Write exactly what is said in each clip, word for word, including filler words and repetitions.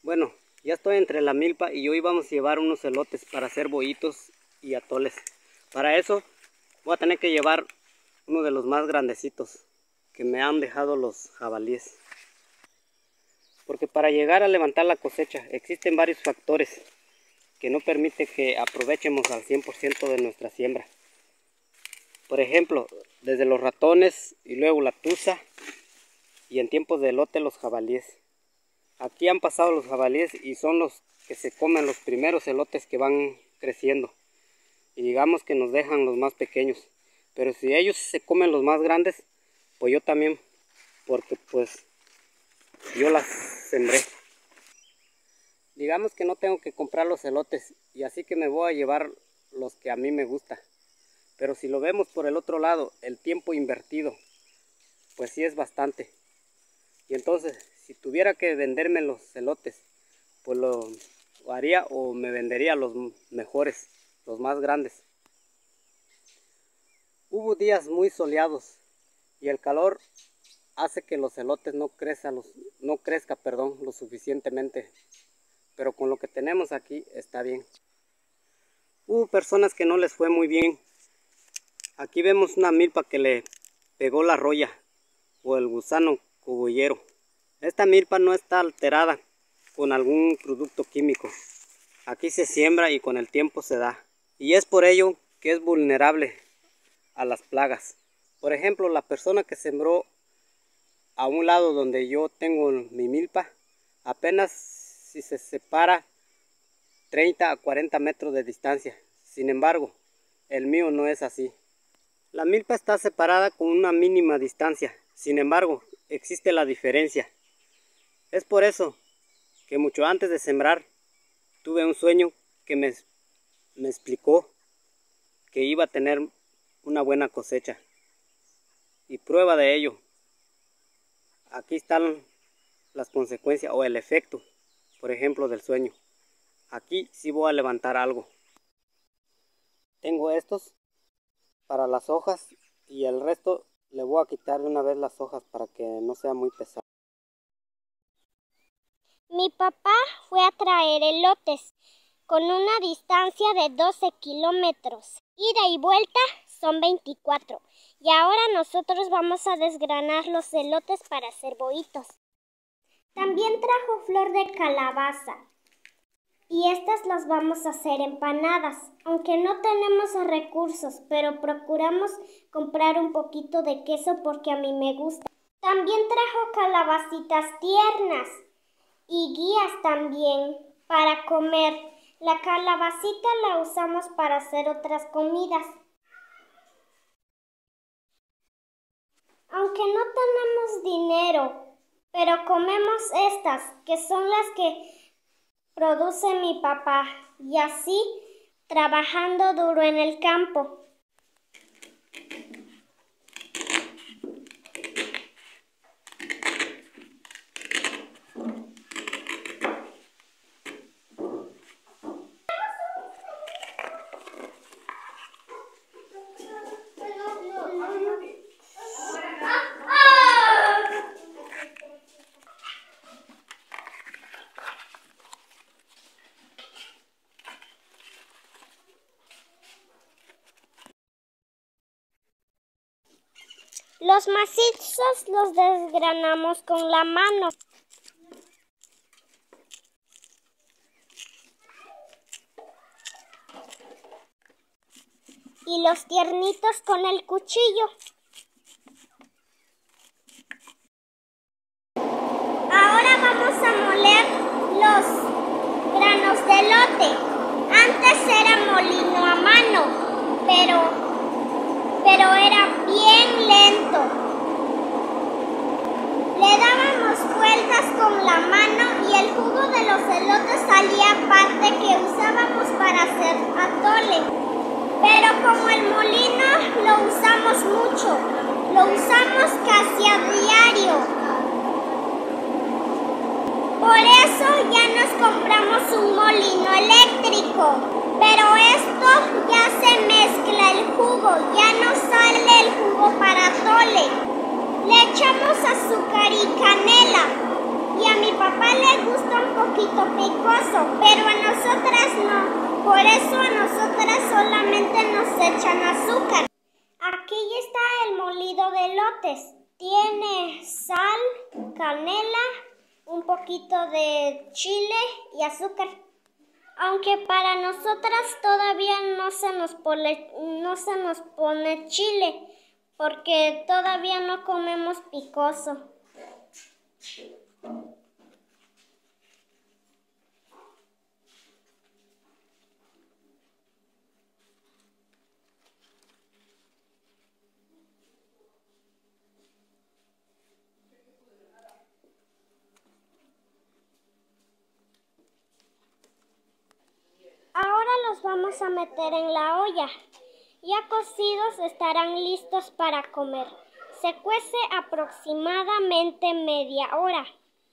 Bueno, ya estoy entre la milpa y hoy vamos a llevar unos elotes para hacer bollitos y atoles. Para eso voy a tener que llevar uno de los más grandecitos que me han dejado los jabalíes. Porque para llegar a levantar la cosecha existen varios factores que no permiten que aprovechemos al cien por ciento de nuestra siembra. Por ejemplo, desde los ratones y luego la tuza y en tiempos de elote los jabalíes. Aquí han pasado los jabalíes y son los que se comen los primeros elotes que van creciendo. Y digamos que nos dejan los más pequeños. Pero si ellos se comen los más grandes, pues yo también, porque pues yo las sembré. Digamos que no tengo que comprar los elotes y así que me voy a llevar los que a mí me gustan. Pero si lo vemos por el otro lado, el tiempo invertido, pues sí es bastante. Y entonces, si tuviera que venderme los elotes, pues lo haría o me vendería los mejores, los más grandes. Hubo días muy soleados y el calor hace que los elotes no crezcan, los, no crezca, perdón, lo suficientemente. Pero con lo que tenemos aquí está bien. Hubo personas que no les fue muy bien. Aquí vemos una milpa que le pegó la roya o el gusano cogollero. Esta milpa no está alterada con algún producto químico. Aquí se siembra y con el tiempo se da. Y es por ello que es vulnerable a las plagas. Por ejemplo, la persona que sembró a un lado donde yo tengo mi milpa, apenas si se separa treinta a cuarenta metros de distancia. Sin embargo, el mío no es así. La milpa está separada con una mínima distancia. Sin embargo, existe la diferencia. Es por eso que mucho antes de sembrar tuve un sueño que me, me explicó que iba a tener una buena cosecha. Y prueba de ello, aquí están las consecuencias o el efecto, por ejemplo, del sueño. Aquí sí voy a levantar algo. Tengo estos para las hojas y el resto le voy a quitar de una vez las hojas para que no sea muy pesado. Mi papá fue a traer elotes con una distancia de doce kilómetros. Ida y vuelta son veinticuatro. Y ahora nosotros vamos a desgranar los elotes para hacer bollitos. También trajo flor de calabaza. Y estas las vamos a hacer empanadas, aunque no tenemos recursos, pero procuramos comprar un poquito de queso porque a mí me gusta. También trajo calabacitas tiernas y guías también para comer. La calabacita la usamos para hacer otras comidas. Aunque no tenemos dinero, pero comemos estas, que son las que produce mi papá, y así trabajando duro en el campo. Los macizos los desgranamos con la mano. Y los tiernitos con el cuchillo. Ahora vamos a moler los granos de elote. Antes era molino a mano, pero... pero era bien lento. Le dábamos vueltas con la mano y el jugo de los elotes salía parte que usábamos para hacer atole. Pero como el molino lo usamos mucho, lo usamos casi a diario. Por eso ya nos compramos un molino eléctrico. Pero esto ya se mezcla el jugo, ya no sale el jugo para atole. Le echamos azúcar y canela Y a mi papá le gusta un poquito picoso, pero a nosotras no. Por eso a nosotras solamente nos echan azúcar. Aquí está el molido de elotes. Tiene sal, canela, un poquito de chile y azúcar. Aunque para nosotras todavía no se nos pone, no se nos pone chile, porque todavía no comemos picoso. Ahora los vamos a meter en la olla. Ya cocidos estarán listos para comer. Se cuece aproximadamente media hora.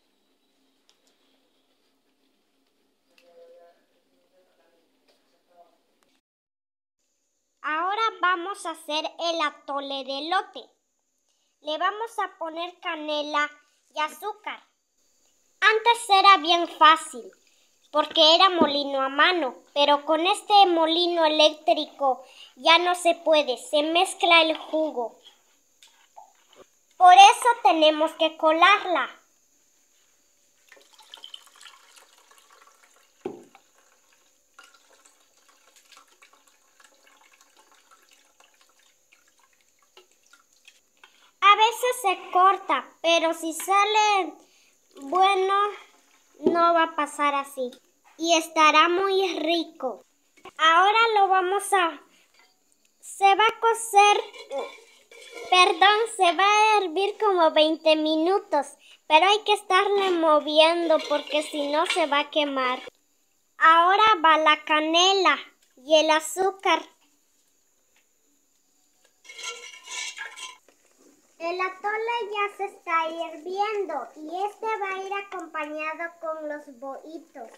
Ahora vamos a hacer el atole de elote. Le vamos a poner canela y azúcar. Antes era bien fácil, porque era molino a mano, pero con este molino eléctrico ya no se puede, se mezcla el jugo. Por eso tenemos que colarla. A veces se corta, pero si sale bueno, no va a pasar así. Y estará muy rico. Ahora lo vamos a... Se va a cocer... Perdón, se va a hervir como veinte minutos. Pero hay que estarle moviendo porque si no se va a quemar. Ahora va la canela y el azúcar. El atole ya se está hirviendo y este va a ir acompañado con los bohitos.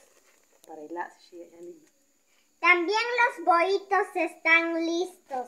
También los bohitos están listos.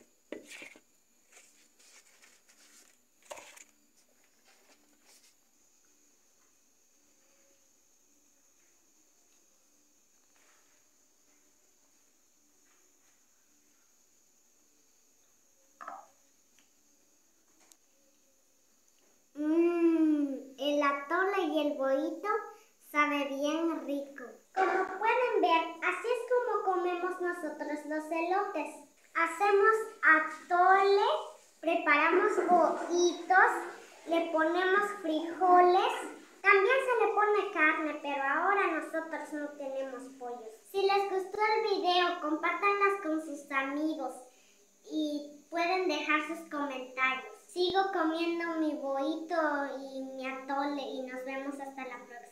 Mmm, el atole y el bohito sabe bien rico. Como pueden ver, así es como comemos nosotros los elotes. Hacemos atole, preparamos bohitos, le ponemos frijoles, también se le pone carne, pero ahora nosotros no tenemos pollos. Si les gustó el video, compártanlas con sus amigos y pueden dejar sus comentarios. Sigo comiendo mi bohito y mi atole y nos vemos hasta la próxima.